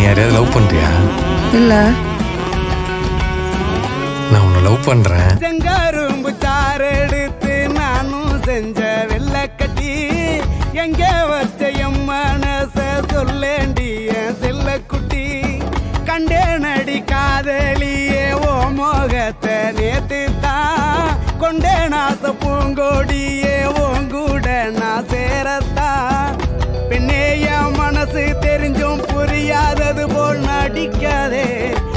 யாரையாவது லவ் பண்றியா? இல்ல. நான் உன்னை லவ் பண்றேன். செங்கரும்பு சாறு எடுத்து நானும் செஞ்ச வெள்ளை கட்டி எங்க வச்ச என் மனச சொல்லேண்டிய செல்ல குட்டி கண்டே நடி காதலியே ஓ மோகத்தை நேத்து தான் கொண்டே நாச பூங்கோடியே